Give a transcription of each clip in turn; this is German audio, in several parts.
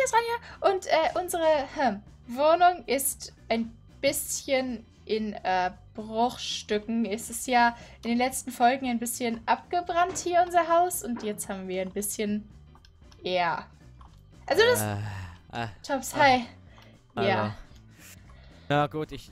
ist Rania und unsere Wohnung ist ein bisschen in Bruchstücken. Es ist ja in den letzten Folgen ein bisschen abgebrannt hier, unser Haus. Und jetzt haben wir ein bisschen... Ja. Also das... Tops, hi. Ja. Ja gut, ich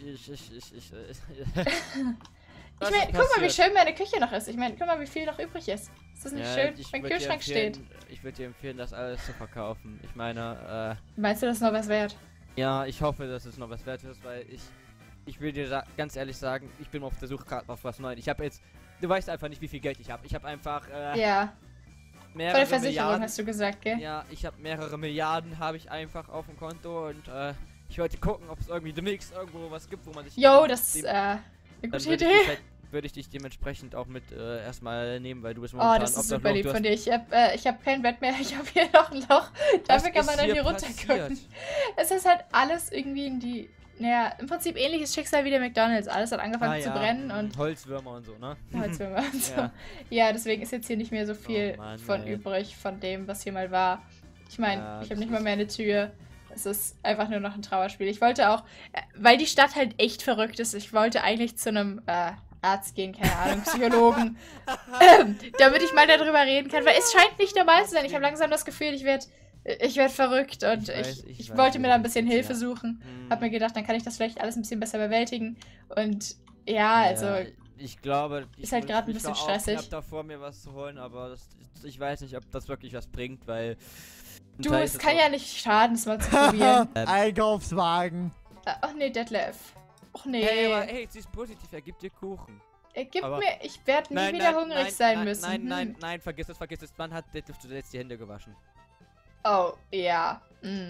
Ich meine, guck mal, wie schön meine Küche noch ist. Ich meine, guck mal, wie viel noch übrig ist. Ist das nicht schön? Mein Kühlschrank steht. Ich würde dir empfehlen, das alles zu verkaufen. Ich meine, Meinst du, das ist noch was wert? ja, ich hoffe, dass es noch was wert ist, weil ich will dir ganz ehrlich sagen, ich bin auf der Suche gerade auf was Neues. Ich habe jetzt, du weißt einfach nicht, wie viel Geld ich habe. Ich habe einfach, ja. Mehrere Von der Versicherung Milliarden, hast du gesagt, gell? Ja, ich habe mehrere Milliarden habe ich einfach auf dem Konto und ich wollte gucken, ob es irgendwie demnächst irgendwo was gibt, wo man sich... Jo, das ist eine gute Idee. Würde ich dich dementsprechend auch mit erstmal nehmen, weil du bist momentan... Oh, das ist super lieb von dir. Ich hab kein Bett mehr, ich habe hier noch ein Loch. Dafür kann man dann hier runtergucken. Es ist halt alles irgendwie in die... Naja, im Prinzip ähnliches Schicksal wie der McDonald's. Alles hat angefangen zu brennen und... Holzwürmer und so, ne? Holzwürmer und so. Ja, deswegen ist jetzt hier nicht mehr so viel übrig von dem, was hier mal war. Ich meine, ich habe nicht mal mehr eine Tür. Es ist einfach nur noch ein Trauerspiel. Ich wollte auch, weil die Stadt halt echt verrückt ist, ich wollte eigentlich zu einem Arzt gehen, keine Ahnung, Psychologen, damit ich mal darüber reden kann, weil es scheint nicht normal zu sein. Ich habe langsam das Gefühl, ich werd verrückt und ich wollte mir da ein bisschen Hilfe suchen. Hab mir gedacht, dann kann ich das vielleicht alles ein bisschen besser bewältigen. Und ja, also... Ich glaube, ist halt gerade ein bisschen stressig. Ich habe da vor mir was zu holen, aber ich weiß nicht, ob das wirklich was bringt, weil... Du, es kann ja nicht schaden, es mal zu probieren. Einkaufswagen. Ach nee, Detlef. Ach nee. Hey, aber hey, sie ist positiv, er gibt dir Kuchen. Ich werde nie wieder hungrig sein müssen. Nein, vergiss es. Wann hat Detlef zuletzt die Hände gewaschen? Oh, ja.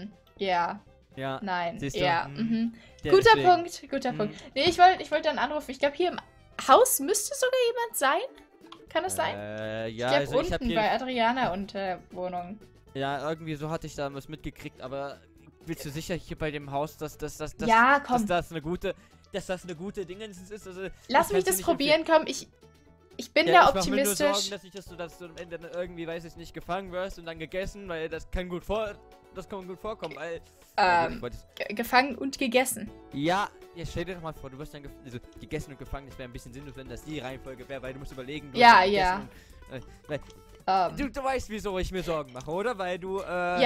Ja. Ja. Nein. Siehst du? Ja. Guter Punkt. Nee, ich wollte dann anrufen. Ich glaube, hier im Haus müsste sogar jemand sein. Kann das sein? Ja, ich glaube, unten bei Adriana und Wohnung. Ja, irgendwie so hatte ich da was mitgekriegt, aber bist du sicher hier bei dem Haus, dass das eine gute Dingens ist? Also, lass mich das probieren, komm, ich bin da optimistisch. Ich mache mir nur Sorgen, dass du am Ende irgendwie, weiß ich nicht, gefangen wirst und dann gegessen, weil das kann gut vorkommen, weil... gefangen und gegessen. Ja, jetzt stell dir doch mal vor, du wirst dann gegessen und gefangen, das wäre ein bisschen sinnlos, wenn das die Reihenfolge wäre, weil du musst überlegen... Ja. Du weißt, wieso ich mir Sorgen mache, oder? Weil du,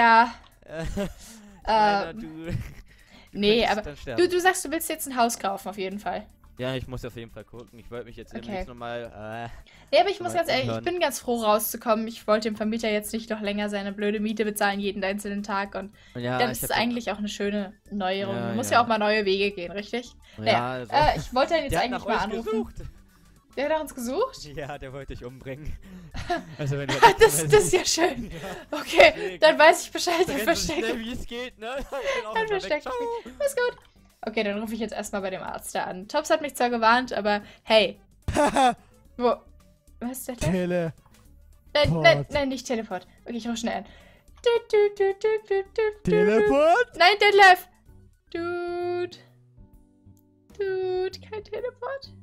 nee, aber du sagst, du willst jetzt ein Haus kaufen, auf jeden Fall. Ja, ich muss auf jeden Fall gucken. Ich wollte mich jetzt demnächst nochmal, nee, aber ich muss ganz ehrlich, ich bin ganz froh rauszukommen. Ich wollte dem Vermieter jetzt nicht noch länger seine blöde Miete bezahlen, jeden einzelnen Tag. Und dann ist es eigentlich auch eine schöne Neuerung. Man muss ja auch mal neue Wege gehen, richtig? Ja, naja, ich wollte ihn jetzt eigentlich mal anrufen. Der hat nach uns gesucht? Ja, der wollte dich umbringen. Also wenn das ist ja schön. Okay, dann weiß ich Bescheid. Dann verstecke ich mich. Wie es geht, ne? Dann verstecke ich mich. Ist gut. Okay, dann rufe ich jetzt erstmal bei dem Arzt da an. Tops hat mich zwar gewarnt, aber hey. Wo? Was ist der? Nein, nicht Teleport. Okay, ich rufe schnell an. Teleport? Nein, Detlef. Kein Teleport.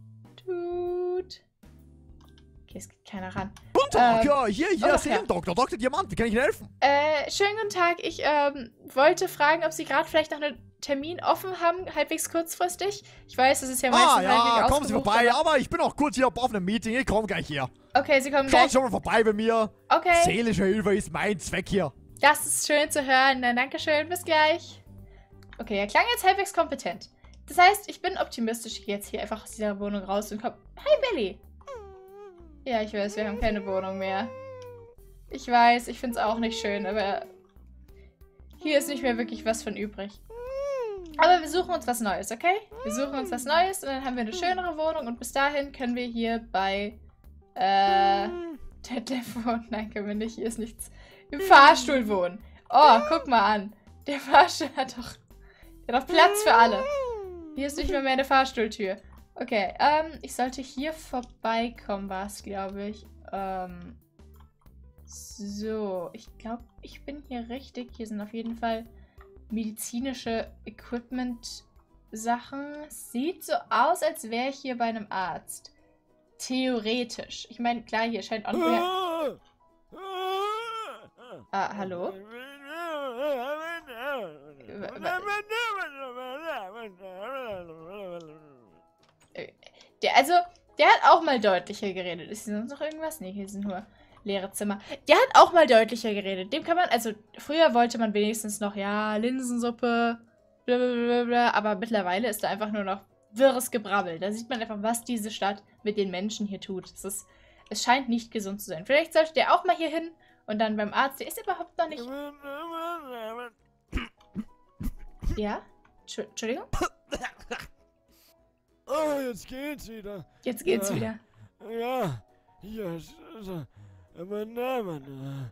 Okay, es geht keiner ran. Guten Tag, ja, hier ist der Dr. Diamant, wie kann ich Ihnen helfen? Schönen guten Tag. Ich wollte fragen, ob Sie gerade vielleicht noch einen Termin offen haben, halbwegs kurzfristig. Ich weiß, das ist ja meistens halbwegs ausgebucht. Kommen Sie vorbei, aber ich bin auch kurz hier auf einem Meeting, ich komme gleich hier. Okay, Sie kommen Schauen gleich. Sie schon mal vorbei bei mir. Okay. Seelische Hilfe ist mein Zweck hier. Das ist schön zu hören. Na, danke schön, bis gleich. Okay, er klang jetzt halbwegs kompetent. Das heißt, ich bin optimistisch. Ich gehe jetzt hier einfach aus dieser Wohnung raus und komm. Hi, Belly. Ja, ich weiß, wir haben keine Wohnung mehr. Ich weiß, ich finde es auch nicht schön, aber hier ist nicht mehr wirklich was von übrig. Aber wir suchen uns was Neues, okay? Wir suchen uns was Neues und dann haben wir eine schönere Wohnung und bis dahin können wir hier bei Detlef wohnen. Nein, können wir nicht. Hier ist nichts. Im Fahrstuhl wohnen. Oh, guck mal an. Der Fahrstuhl hat doch Platz für alle. Hier ist nicht mehr eine Fahrstuhltür. Okay, ich sollte hier vorbeikommen, war es, glaube ich. So, ich glaube, ich bin hier richtig. Hier sind auf jeden Fall medizinische Equipment-Sachen. Sieht so aus, als wäre ich hier bei einem Arzt. Theoretisch. Ich meine, klar, hier scheint auch... hallo? also, der hat auch mal deutlicher geredet. Ist hier sonst noch irgendwas? Nee, hier sind nur leere Zimmer. Der hat auch mal deutlicher geredet. Dem kann man, also, früher wollte man wenigstens noch, ja, Linsensuppe, blablabla, aber mittlerweile ist da einfach nur noch wirres Gebrabbel. Da sieht man einfach, was diese Stadt mit den Menschen hier tut. Es scheint nicht gesund zu sein. Vielleicht sollte der auch mal hier hin und dann beim Arzt. Der ist überhaupt noch nicht... Ja? Entschuldigung? Oh, jetzt geht's wieder. Jetzt geht's wieder. Ja, hier ist mein Name.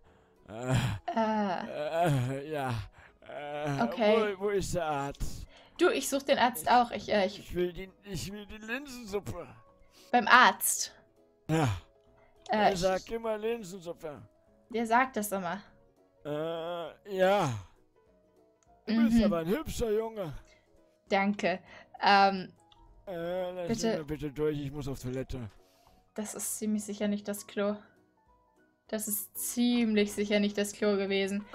Ja. Okay. Wo ist der Arzt? Du, ich suche den Arzt auch. Ich will die Linsensuppe. beim Arzt. Ja. Er Ich- sagt immer Linsensuppe. Der sagt das immer. Ja. Du bist Mhm. aber ein hübscher Junge. Danke. Lass Bitte. mich mal bitte durch, ich muss auf Toilette. Das ist ziemlich sicher nicht das Klo. Das ist ziemlich sicher nicht das Klo gewesen.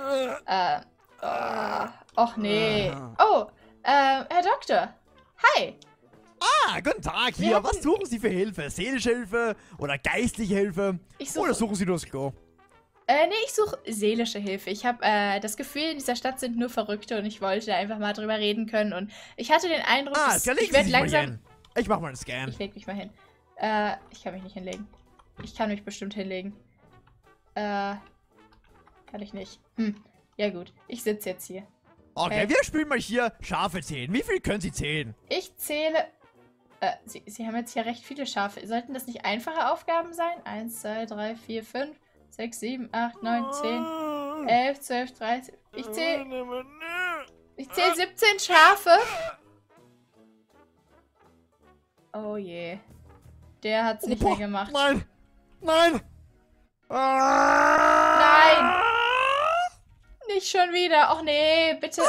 Och nee. Oh, Herr Doktor. Hi. Ah, guten Tag hier. Was suchen Sie für Hilfe? Seelische Hilfe oder geistliche Hilfe? Ich Oder suche... suchen Sie nur das Klo? Nee, ich suche seelische Hilfe. Ich habe das Gefühl, in dieser Stadt sind nur Verrückte und ich wollte einfach mal drüber reden können. Und ich hatte den Eindruck, Ah, legen ich Sie werde sich mal hier langsam... hin. Ich mach mal einen Scan. Ich leg mich mal hin. Ich kann mich nicht hinlegen. Ich kann mich bestimmt hinlegen. Kann ich nicht. Ja gut. Ich sitze jetzt hier. Okay, wir spielen mal hier Schafe zählen. Wie viel können Sie zählen? Ich zähle... Sie haben jetzt hier recht viele Schafe. Sollten das nicht einfache Aufgaben sein? 1, 2, 3, 4, 5, 6, 7, 8, 9, 10, 11, 12, 13... Ich zähle 17 Schafe. Oh je. Der hat's nicht mehr gemacht. Nein! Nein! Nein! Nicht schon wieder. Och nee, bitte.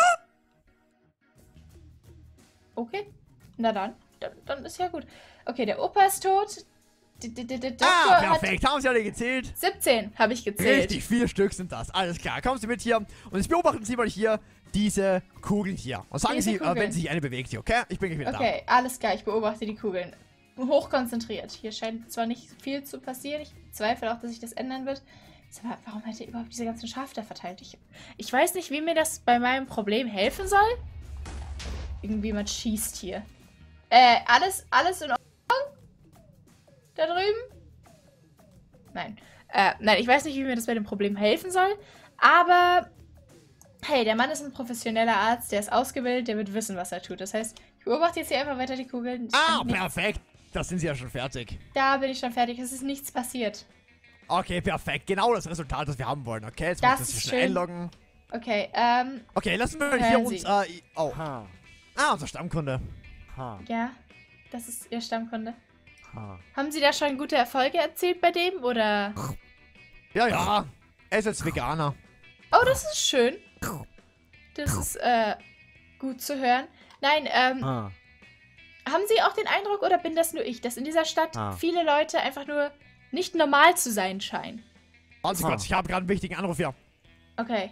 Okay. Na dann. Dann ist ja gut. Okay, der Opa ist tot. Der Doktor Ah, hat perfekt. Haben Sie alle gezählt? 17, habe ich gezählt. Richtig, 4 Stück sind das. Alles klar. Kommen Sie mit hier. Und jetzt beobachten Sie mal hier diese Kugeln hier. Und sagen Diese Sie, Kugeln. wenn sich eine bewegt hier, okay? Ich bin gleich wieder Okay, alles klar. Ich beobachte die Kugeln. Hochkonzentriert. Hier scheint zwar nicht viel zu passieren. Ich zweifle auch, dass sich das ändern wird. Aber warum hat er überhaupt diese ganzen Schafe da verteilt? Ich weiß nicht, wie mir das bei meinem Problem helfen soll. Irgendjemand schießt hier. Alles in Ordnung? Da drüben? Nein. Nein, ich weiß nicht, wie mir das bei dem Problem helfen soll. Aber, hey, der Mann ist ein professioneller Arzt, der ist ausgebildet, der wird wissen, was er tut. Das heißt, ich beobachte jetzt hier einfach weiter die Kugeln. Es da. Ah, scheint nichts- perfekt. Da sind Sie ja schon fertig. Da bin ich schon fertig. Es ist nichts passiert. Okay, perfekt. Genau das Resultat, das wir haben wollen, okay? Jetzt Das muss ich ist schnell schön. einloggen. Okay, Okay, lassen wir Hören hier uns, Sie. oh. Ha. Ah, unser Stammkunde. Ha. ja, das ist Ihr Stammkunde. Ha. Haben Sie da schon gute Erfolge erzielt bei dem, oder? Ja, ja. Er ist jetzt Veganer. Oh, das ist schön. Das ist, gut zu hören. Nein, Ha. haben Sie auch den Eindruck, oder bin das nur ich, dass in dieser Stadt Ah. viele Leute einfach nur nicht normal zu sein scheinen? Warte kurz, ich habe gerade einen wichtigen Anruf hier. Okay.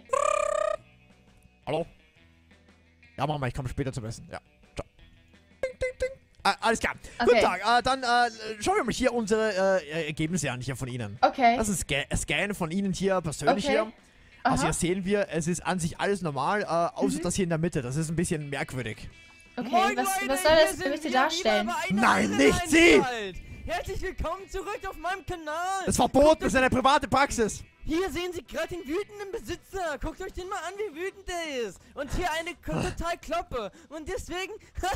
Hallo? Ja, mach mal, ich komme später zum Essen. Ja. Ciao. Ding, ding, ding. Alles klar. Okay. Guten Tag. Dann schauen wir mal hier unsere Ergebnisse an hier von Ihnen. Okay. Das ist ein Scan von Ihnen hier persönlich Okay. hier. Also Aha. hier sehen wir, es ist an sich alles normal, außer das hier in der Mitte. Das ist ein bisschen merkwürdig. Okay, Moin, was Leute, soll hier das sind bitte wir darstellen? wieder bei einer Nein, nicht Irrenanstalt. Herzlich willkommen zurück auf meinem Kanal. Das ist verboten, das ist eine private Praxis. Hier sehen Sie gerade den wütenden Besitzer. Guckt euch den mal an, wie wütend der ist. Und hier eine total Kloppe. Und deswegen...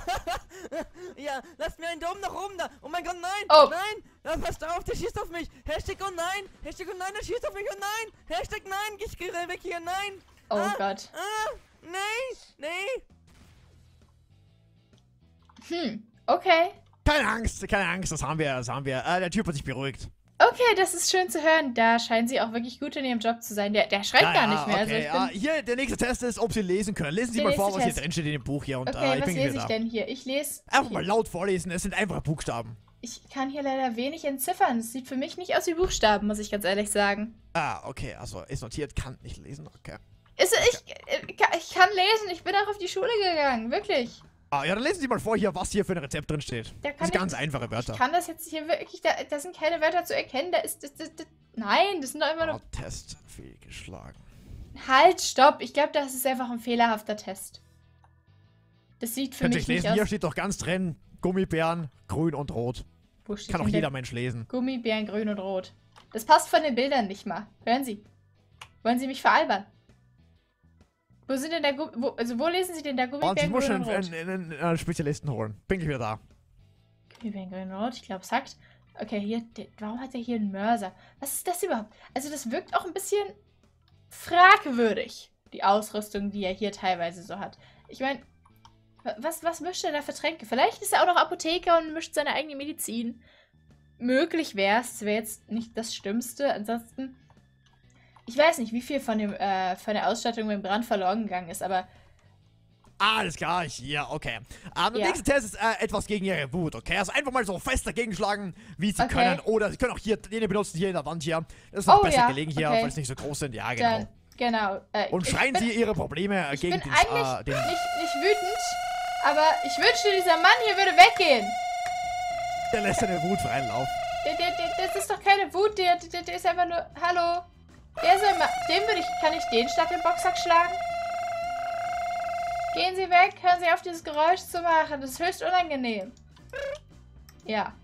ja, lasst mir einen Daumen nach oben da. Oh mein Gott, nein. Oh. Nein. Ja, passt auf, der schießt auf mich. Hashtag oh nein. Hashtag oh nein, der schießt auf mich. Oh nein. Hashtag nein. Ich gehe weg hier. Nein. Oh Ah. Gott. Nee. Okay. Keine Angst, das haben wir. Der Typ hat sich beruhigt. Okay, das ist schön zu hören. Da scheinen Sie auch wirklich gut in Ihrem Job zu sein. Der schreit gar nicht mehr. Okay, Also ich bin... hier, der nächste Test ist, ob Sie lesen können. Lesen Sie Der mal vor, nächste was hier Test. drin steht in dem Buch hier. Und Okay, ich was bin lese wieder ich da. denn hier? Ich lese... Einfach mal laut vorlesen, es sind einfache Buchstaben. Ich kann hier leider wenig entziffern. Es sieht für mich nicht aus wie Buchstaben, muss ich ganz ehrlich sagen. Ah, okay, also ist notiert, kann nicht lesen, okay. Ich kann lesen. Ich bin auch auf die Schule gegangen. Wirklich. Ah, ja, dann lesen Sie mal vor hier, was hier für ein Rezept drin steht. Da Das sind ganz einfache Wörter. Ich kann das jetzt hier wirklich, da sind keine Wörter zu erkennen, da ist, nein, das sind doch einfach nur... Test fehlgeschlagen. Halt, stopp, ich glaube, das ist einfach ein fehlerhafter Test. Das sieht für Könnt ihr mich lesen, nicht hier aus... steht doch ganz drin, Gummibären, grün und rot. Wo steht Kann auch denn jeder der Mensch lesen. Gummibären, grün und rot. Das passt von den Bildern nicht mal. Hören Sie. Wollen Sie mich veralbern? Wo sind denn wo lesen Sie denn da Und ich Gummibären, muss grün schon und rot? einen Spezialisten holen. Bin gleich wieder da. Gummibären, grün und rot, ich glaube, es sagt. Okay, hier, warum hat er hier einen Mörser? Was ist das überhaupt? Also das wirkt auch ein bisschen fragwürdig, die Ausrüstung, die er hier teilweise so hat. Ich meine, was mischt er da für Tränke? Vielleicht ist er auch noch Apotheker und mischt seine eigene Medizin. Möglich wäre es, wäre jetzt nicht das Schlimmste. Ansonsten, ich weiß nicht, wie viel von der Ausstattung beim Brand verloren gegangen ist, aber... Alles klar, hier, okay. Der Ja. nächste Test ist etwas gegen Ihre Wut, okay? Also einfach mal so fest dagegen schlagen, wie Sie Okay. können. Oder Sie können auch hier den benutzen, hier in der Wand hier. Das ist noch Oh, besser ja, gelegen hier, okay. weil es nicht so groß sind. Ja, genau. Dann, genau. Und schreien Sie Ihre Probleme Ich gegen bin den... eigentlich den nicht wütend, aber ich wünschte, dieser Mann hier würde weggehen. der lässt seine Wut freien Lauf. Das ist doch keine Wut, der ist einfach nur... Hallo? Der soll mal... Kann ich den statt dem Boxsack schlagen? Gehen Sie weg, hören Sie auf, dieses Geräusch zu machen. Das ist höchst unangenehm. Ja.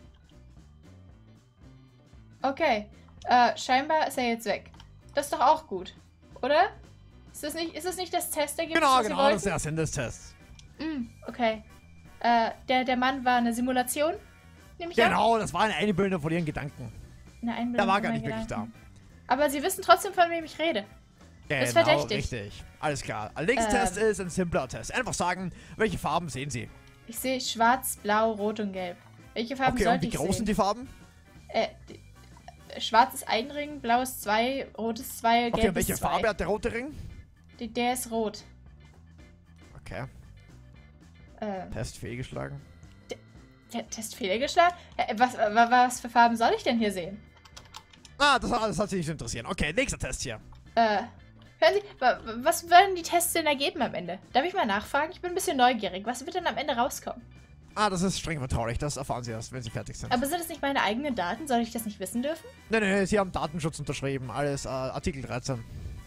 Okay. Scheinbar ist er jetzt weg. Das ist doch auch gut. Oder? Ist das nicht das Testergebnis, Genau, was Sie genau, das ist wollten? der Sinn des Tests. Okay. Der Mann war eine Simulation? Nehme ich an? Genau, das war eine Einbildung von Ihren Gedanken. Eine Einbildung Der war von gar meinen nicht wirklich Gedanken. Aber Sie wissen trotzdem, von wem ich rede. Genau, ist verdächtig. Richtig. Alles klar. Der nächste Test ist ein simpler Test. Einfach sagen, welche Farben sehen Sie? Ich sehe schwarz, blau, rot und gelb. Welche Farben Okay, und sollte wie ich groß sind sehen? die Farben? Schwarz ist ein Ring, blau ist 2, rot ist 2, gelb Okay, und welche ist 2. Farbe hat der rote Ring? Der ist rot. Okay, Test fehlgeschlagen. Der Test fehlgeschlagen? Was für Farben soll ich denn hier sehen? Ah, das hat Sie nicht zu interessieren. Okay, nächster Test hier. Hören Sie, was werden die Tests denn ergeben am Ende? Darf ich mal nachfragen? Ich bin ein bisschen neugierig. Was wird denn am Ende rauskommen? Ah, das ist streng vertraulich. Das erfahren Sie erst, wenn Sie fertig sind. Aber sind das nicht meine eigenen Daten? Soll ich das nicht wissen dürfen? Nee, Sie haben Datenschutz unterschrieben. Alles Artikel 13.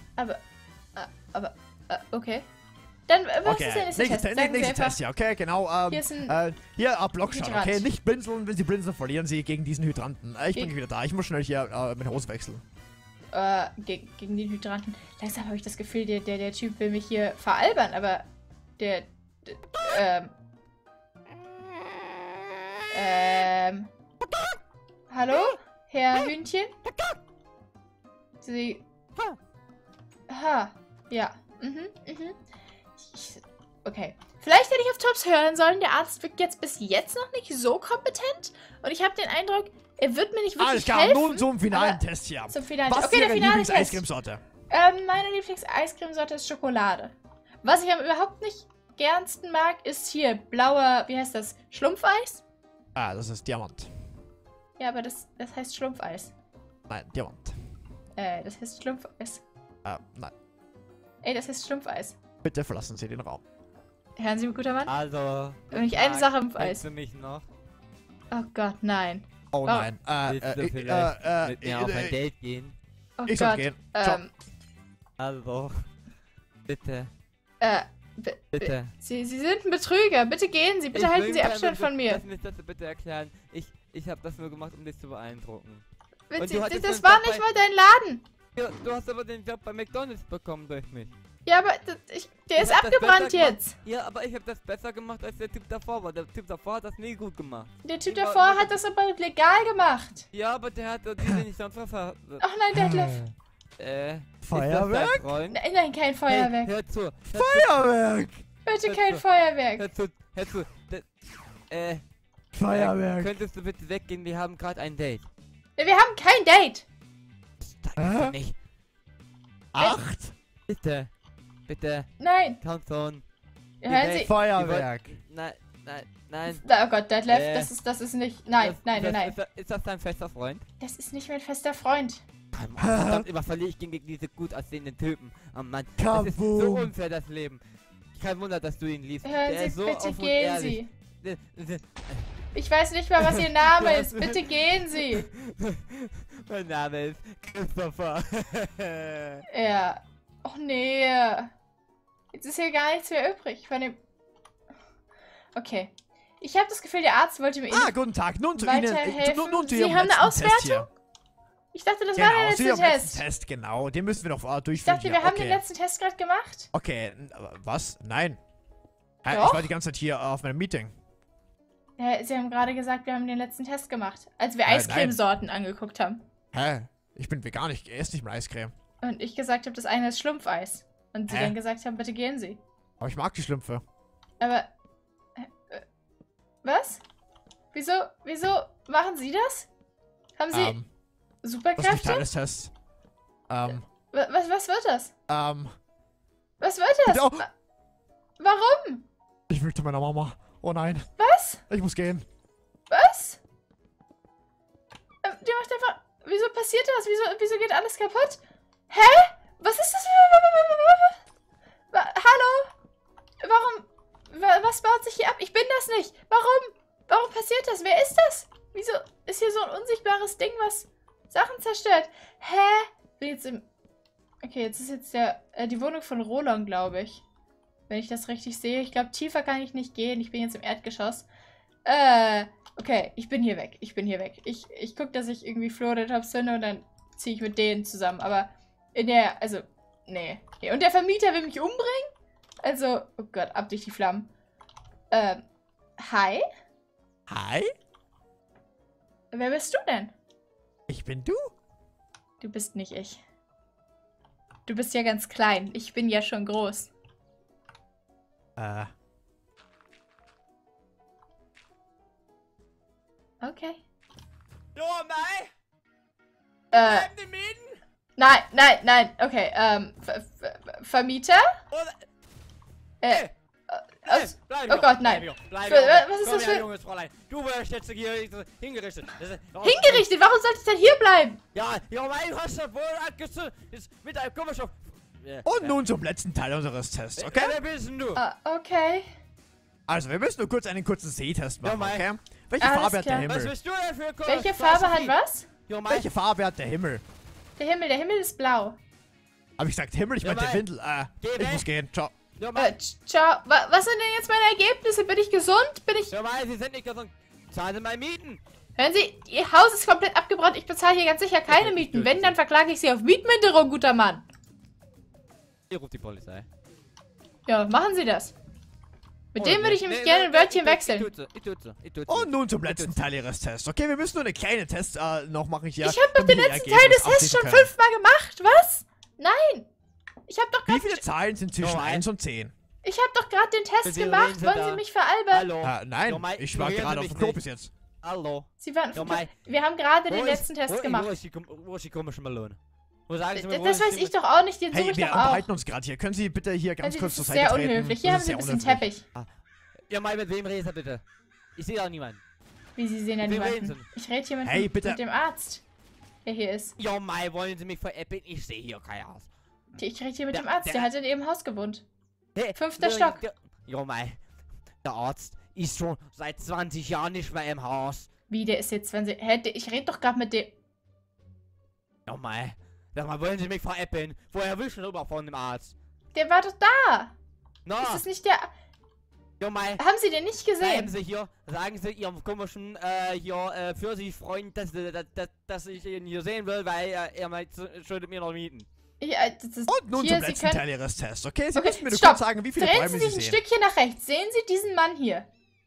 Okay. Dann, was Okay, ist der nächste Test? Sagen Sie nächster einfach, Test hier. Okay, genau. Hier ist ein Blockschaden. Hydrant. Okay, nicht blinzeln. Wenn Sie blinzeln, verlieren Sie gegen diesen Hydranten. Ich bin Ge- wieder da. Ich muss schnell hier meine Hose wechseln. gegen den Hydranten. Langsam habe ich das Gefühl, der Typ will mich hier veralbern, aber hallo? Herr Hühnchen? Sie... Ja. Okay. Vielleicht hätte ich auf Tops hören sollen. Der Arzt wirkt jetzt bis jetzt noch nicht so kompetent. Und ich habe den Eindruck, er wird mir nicht wirklich Alles klar, helfen. nun zum finalen aber- Test hier. Zum finalen Was Okay, ist der Ihre finale Test. Lieblings-Eiscremesorte? Meine Lieblings-Eiscremesorte ist Schokolade. Was ich aber überhaupt nicht gernsten mag, ist hier blauer, wie heißt das? Schlumpfeis? Ah, das ist Diamant. Ja, aber das heißt Schlumpfeis. Nein, Diamant. Das heißt Schlumpfeis. Nein. Ey, das heißt Schlumpfeis. Bitte verlassen Sie den Raum. Hören Sie, guter Mann? Also. Wenn ich eine Sache im Eis. Für mich noch. Oh Gott, nein. Oh nein. Willst du vielleicht mit mir auf ein Date gehen? Oh Ich soll Gott. gehen. Ciao. Also. Bitte. Bitte. Sie sind ein Betrüger. Bitte gehen Sie. Bitte Ich halten will Sie mir Abstand bitte- von mir. Lass mich das bitte erklären. Ich habe das nur gemacht, um dich zu beeindrucken. Bitte, Und du hattest das den war Job nicht bei- mal dein Laden. Ja, du hast aber den Job bei McDonald's bekommen durch mich. Ja, aber der ist hab das abgebrannt besser gemacht. jetzt. Ja, aber ich habe das besser gemacht, als der Typ davor war. Der Typ davor hat das nie gut gemacht. Der Typ Ja, davor aber- hat das aber legal gemacht. Ja, aber der hat diese nicht sonst was. Ach nein, Detlef. Feuerwerk? Ist das dein Freund? Nein, kein Feuerwerk. Hey, hör zu. Feuerwerk! Bitte kein Feuerwerk. Hör zu. Feuerwerk! Könntest du bitte weggehen? Wir haben gerade ein Date. Wir haben kein Date. Sag nicht. 8 Bitte. Bitte. Nein. Komm schon. Hören Sie. Feuerwerk! Nein. Oh Gott, Detlef, das ist nicht. Nein. Ist das dein fester Freund? Das ist nicht mein fester Freund. Verdammt, immer verliere ich gegen diese gut aussehenden Typen. Oh Mann, das ist so Kaboom. unfair, das Leben. Kein Wunder, dass du ihn liebst. Hören Der Sie, ist so bitte offen und gehen ehrlich. Sie. Ich weiß nicht mal, was Ihr Name ist. Bitte gehen Sie. Mein Name ist Christopher. Ja. Och nee. Jetzt ist hier gar nichts mehr übrig von dem... Okay. Ich habe das Gefühl, der Arzt wollte mir Guten Tag. Nun zu Ihnen. weiterhelfen. Nun zu Sie Ihrem haben eine letzten Test Auswertung? hier. Ich dachte, das war der Genau, zu letzte Ihrem letzten Test. Test, genau. Den müssen wir noch Ich durchführen. dachte, hier. wir haben Okay. den letzten Test gerade gemacht. Okay, was? Nein. Ich Doch. war die ganze Zeit hier auf meinem Meeting. Sie haben gerade gesagt, wir haben den letzten Test gemacht, als wir Nein. Eiscremesorten angeguckt haben. Hä? Ich bin vegan, ich esse nicht mehr Eiscreme. Und ich gesagt habe, das eine ist Schlumpfeis. Und Sie Hä? dann gesagt haben, bitte gehen Sie. Aber ich mag die Schlümpfe. Aber... was? Wieso machen Sie das? Haben Sie Das ist nicht Superkräfte? Teil des Tests. Was wird das? Was wird das? Oh. Warum? Ich will zu meiner Mama. Oh nein. Was? Ich muss gehen. Was? Die macht einfach... Wieso passiert das? Wieso geht alles kaputt? Hä? Was ist das? Hallo? Warum? Was baut sich hier ab? Ich bin das nicht. Warum? Warum passiert das? Wer ist das? Wieso ist hier so ein unsichtbares Ding, was Sachen zerstört? Hä? Bin jetzt im... Okay, jetzt ist die Wohnung von Roland, glaube ich. Wenn ich das richtig sehe. Ich glaube, tiefer kann ich nicht gehen. Ich bin jetzt im Erdgeschoss. Okay, ich bin hier weg. Ich gucke, dass ich irgendwie Flo oder Tops finde und dann ziehe ich mit denen zusammen. Aber nee. Und der Vermieter will mich umbringen? Also, oh Gott, ab durch die Flammen. Hi? Hi? Wer bist du denn? Ich bin du? Du bist nicht ich. Du bist ja ganz klein. Ich bin ja schon groß. Okay. Jo, Mai! Äh, Die Mieten? nein. Okay, Vermieter? Bleib oh Gott, nein. Bleib Was ist das für... junges Fräulein. Du wirst jetzt hier hingerichtet. Hingerichtet? Warum sollte ich denn hier bleiben? Ja, Mai, du hast das wohl abgezündet. Jetzt mit einem Kummerstoff. Und nun zum letzten Teil unseres Tests, okay? Wer bist denn du? Okay. Also, wir müssen nur einen kurzen Sehtest machen, Mai. okay? Welche Alles Farbe hat der klar. Was Himmel? bist du denn für Welche Farbe hat was? Jo, Mai. Welche Farbe hat der Himmel? Der Himmel ist blau. Hab ich gesagt Himmel? Ich Ja, meinte Mai. Windel. Ich weg. muss gehen. Ciao. Jo, Mai. Ciao. Was sind denn jetzt meine Ergebnisse? Bin ich gesund? Jo, Mai, Sie sind nicht gesund. Zahlen Sie mal Mieten. Hören Sie, Ihr Haus ist komplett abgebrannt. Ich bezahle hier ganz sicher keine Mieten. Wenn, dann verklage ich Sie auf Mietminderung, guter Mann. Ihr ruft die Polizei. Ja, machen Sie das. Mit dem würde ich nämlich gerne ein Wörtchen wechseln. Ich tue so. Und nun zum letzten Teil ihres Tests. Okay, wir müssen nur eine kleine Test noch machen hier. Ich habe doch damit den wir ihr letzten Teil des Ergebnis Tests schon abschließen 5-mal gemacht. Was? Nein. Ich habe doch können. Wie gerade... viele Zahlen sind zwischen Oh, 1 und 10? Ich habe doch gerade den Test Wir gemacht. reden Wollen da. Sie mich veralbern? Hallo. Nein, Jo, Mai, ich war ignorieren gerade Sie auf dem mich Klo nicht. bis jetzt. Hallo. Sie waren... Jo, Mai. Wir haben gerade den Wo letzten ist- Test wo- gemacht. Wo ist die komische Melone? Wo sagen Sie mir, wo Das ist weiß die ich doch auch nicht. Den suche Hey, ich wir doch auch. unterhalten uns gerade hier. Können Sie bitte hier ganz Das kurz zur ist Seite sehr treten? unhöflich. Hier Das haben Sie ist ein sehr bisschen unhöflich. Teppich. Ja, Mai, mit wem redest du bitte? Ich sehe auch niemanden. Wie Sie sehen ja Mit wem reden niemanden. Sie? Ich rede hier Hey, bitte. mit dem Arzt, der hier ist. Ja, Mai, wollen Sie mich veräppeln? Ich sehe hier kein Haus. Ich rede hier mit Der- dem Arzt, der der- hat in Ihrem Haus gewohnt. Hey, 5. der- Stock. Ja, Mai. Der Arzt ist schon seit 20 Jahren nicht mehr im Haus. Wie, der ist jetzt 20... Hä, ich rede doch gerade mit dem... Ja, Mai. Sag mal, wollen Sie mich veräppeln? Woher wischen Sie überhaupt von dem Arzt? Der war doch da. Na, Ist das nicht der... ja, Mai. Haben Sie den nicht Bleiben gesehen? Sie hier, sagen Sie Ihrem komischen, Pfirsich-Freund, dass ich ihn hier sehen will, weil er mal schuldet mir noch Mieten. Ja, das ist Und nun hier, zum Sie letzten können... Teil ihres Tests, okay? Sie Okay, müssen mir nur stopp. kurz sagen, wie viele Drehen Bäume Sie Sie sich ein sehen. Stückchen nach rechts. Sehen Sie diesen Mann hier?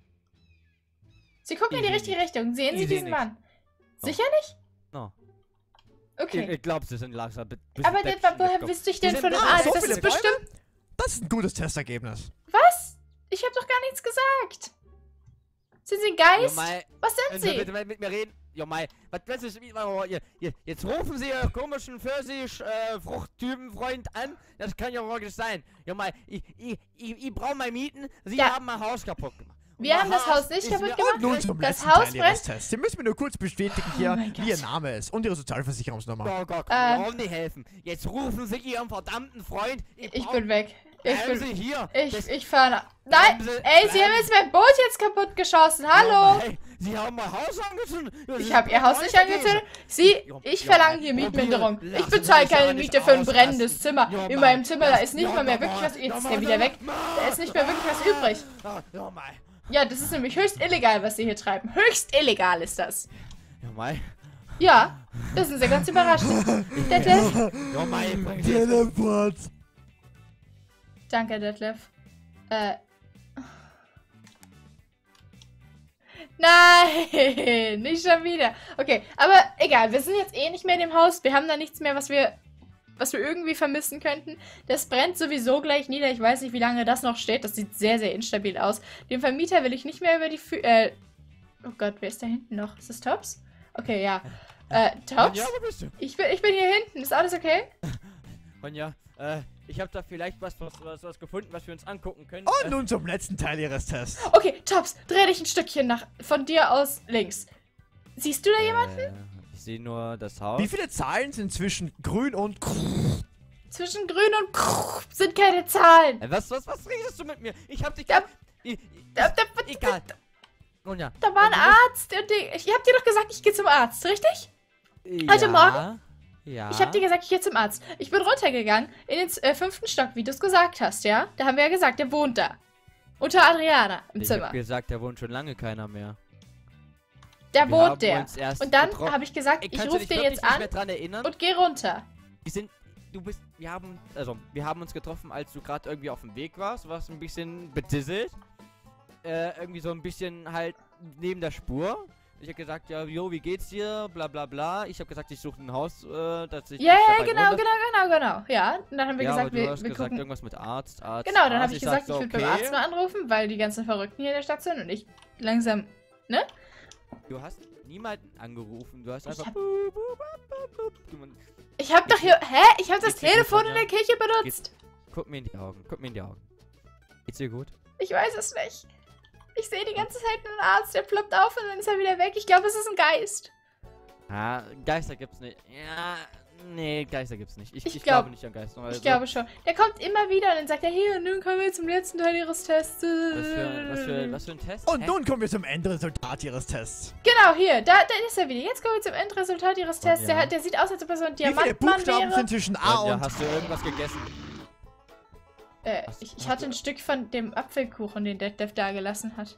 Sie gucken in die Ich richtige Richtung. Sehen Sie Ich seh diesen nichts. Mann? No. Sicher nicht? No. Okay. Ich glaub, Sie sind langsam. Aber woher wüsste ich denn sind von dem da- Arzt? so Das viele ist bestimmt... Das ist ein gutes Testergebnis. Was? Ich habe doch gar nichts gesagt. Sind Sie ein Geist? Was sind Können Sie Sie? bitte mal mit mir reden? Ja, Mai, was ist jetzt rufen Sie Ihren komischen Pfirsich-Fruchttypen-Freund an? Das kann ja wirklich sein. Ja, Mai, ich brauche mal Mieten. Sie Ja. haben mein Haus kaputt gemacht. Und Wir mein haben das Haus nicht ist kaputt mir gemacht. Und nun zum Das letzten Haus Teil ihres brennt? Tests. Sie müssen mir nur kurz bestätigen Oh hier, mein wie Ihr Gott. Name ist und Ihre Sozialversicherungsnummer. Oh Gott, kann mir auch nicht helfen. Jetzt rufen Sie Ihren verdammten Freund. Ich bin weg. Ich fahre nach... Nein! Ey, Sie haben jetzt mein Boot jetzt kaputt geschossen. Hallo! Hey, Sie haben mein Haus angezündet. Ich habe Ihr Haus nicht angezündet. Ich verlange hier Mietminderung. Ich bezahle keine Miete für ein brennendes Zimmer. In meinem Zimmer, da ist nicht mal mehr wirklich was... Jetzt ist der wieder weg. Da ist nicht mehr wirklich was übrig. Ja, das ist nämlich höchst illegal, was Sie hier treiben. Höchst illegal ist das. Ja, das sind Sie ganz überrascht. Detlef? Teleport. Danke, Detlef. Nein, nicht schon wieder. Okay, aber egal, wir sind jetzt eh nicht mehr in dem Haus. Wir haben da nichts mehr, was wir irgendwie vermissen könnten. Das brennt sowieso gleich nieder. Ich weiß nicht, wie lange das noch steht. Das sieht sehr, sehr instabil aus. Den Vermieter will ich nicht mehr über die oh Gott, wer ist da hinten noch? Ist das Tops? Okay, ja. Tops? Ja, wo bist du? Ich bin hier hinten. Ist alles okay? Ronja, ich habe da vielleicht was gefunden, was wir uns angucken können. Und nun zum letzten Teil Ihres Tests. Okay, Tops, dreh dich ein Stückchen von dir aus links. Siehst du da jemanden? Ich sehe nur das Haus. Wie viele Zahlen sind zwischen grün und... Zwischen grün und sind keine Zahlen. Was redest du mit mir? Ich hab dich... Egal. Ronja. Da war ein Arzt und ich hab dir doch gesagt, ich gehe zum Arzt, richtig? Heute Morgen? Ja. Ich hab dir gesagt, ich gehe zum Arzt. Ich bin runtergegangen in den 5. Stock, wie du es gesagt hast, ja? Da haben wir ja gesagt, der wohnt da. Unter Adriana im Zimmer. Ich hab gesagt, da wohnt schon lange keiner mehr. Da wohnt der. Und dann habe ich gesagt, ich rufe den jetzt an und geh runter. Wir haben uns getroffen, als du gerade irgendwie auf dem Weg warst. Du warst ein bisschen bedisselt. Irgendwie so ein bisschen halt neben der Spur. Ich habe gesagt, ja, jo, wie geht's dir? Bla bla bla. Ich habe gesagt, ich suche ein Haus, das ich... Ja, genau. Ja, und dann haben wir gesagt, wir gucken... irgendwas mit Arzt. Genau, dann habe ich gesagt, ich würde beim Arzt mal anrufen, weil die ganzen Verrückten hier in der Stadt sind und ich langsam, ne? Du hast niemanden angerufen, du hast einfach... Ich hab doch hier... Hä? Ich habe das Telefon in der Kirche benutzt. Guck mir in die Augen, Geht's dir gut? Ich weiß es nicht. Ich sehe die ganze Zeit einen Arzt, der ploppt auf und dann ist er wieder weg. Ich glaube, es ist ein Geist. Ah, Geister gibt's nicht. Ja, nee, Geister gibt's nicht. Ich glaube nicht an Geister. Also. Ich glaube schon. Der kommt immer wieder und dann sagt er, hier, und nun kommen wir zum letzten Teil Ihres Tests. Was für ein Test? Und nun kommen wir zum Endresultat Ihres Tests. Genau, hier, da ist er wieder. Jetzt kommen wir zum Endresultat Ihres Tests. Ja. Der sieht aus, als ob er so ein Wie viele Diamantmann Buchstaben wäre. sind zwischen A und... Hast du irgendwas gegessen? Ich hatte ein Stück von dem Apfelkuchen, den Detlef da gelassen hat.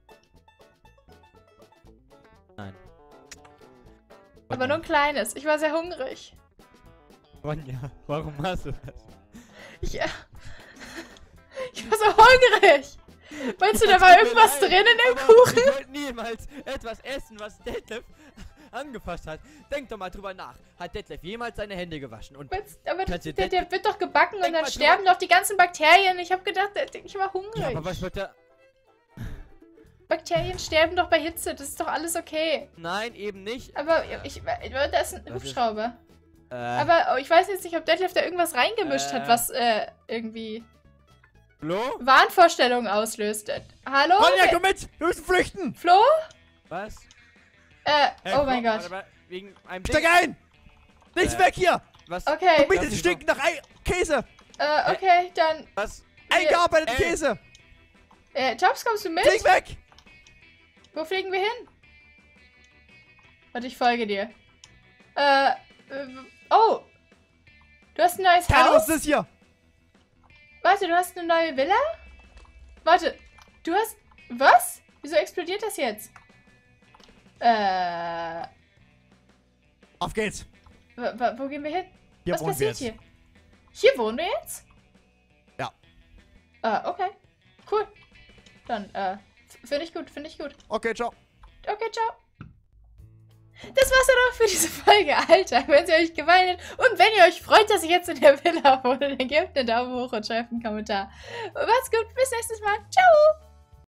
Nein. Aber nur ein kleines. Ich war sehr hungrig. Ronja, warum hast du das? Ich war so hungrig. Meinst du, da war irgendwas drin in dem Kuchen? Ich wollte niemals etwas essen, was Detlef angefasst hat. Denk doch mal drüber nach. Hat Detlef jemals seine Hände gewaschen? Und aber der wird doch gebacken und dann sterben doch die ganzen Bakterien. Ich habe gedacht, ich war hungrig. Ja, aber was wird der... Bakterien sterben doch bei Hitze. Das ist doch alles okay. Nein, eben nicht. Aber da ist ein Hubschrauber. Aber ich weiß jetzt nicht, ob Detlef da irgendwas reingemischt hat, was irgendwie... Flo? Wahnvorstellungen auslöst. Hallo? Ronja, komm mit! Wir müssen flüchten! Flo? Was? Oh mein Gott. Wegen einem Steig ein! Nichts weg hier! Was? Okay. Bitte, die stinken nach Käse! Okay, dann... Was? Eingearbeiteten Käse! Tops, kommst du mit? Flieg weg! Wo fliegen wir hin? Warte, ich folge dir. Oh! Du hast ein neues Haus? Was ist das hier? Warte, du hast eine neue Villa? Warte, du hast... Was? Wieso explodiert das jetzt? Auf geht's! Wo gehen wir hin? Hier Was wohnen wir passiert jetzt. hier? Hier wohnen wir jetzt? Ja. Okay. Cool. Dann, finde ich gut. Okay, ciao. Okay, ciao. Das war's dann auch für diese Folge, Alter. Wenn sie euch gefallen hat und wenn ihr euch freut, dass ich jetzt in der Villa wohne, dann gebt einen Daumen hoch und schreibt einen Kommentar. Macht's gut, bis nächstes Mal. Ciao!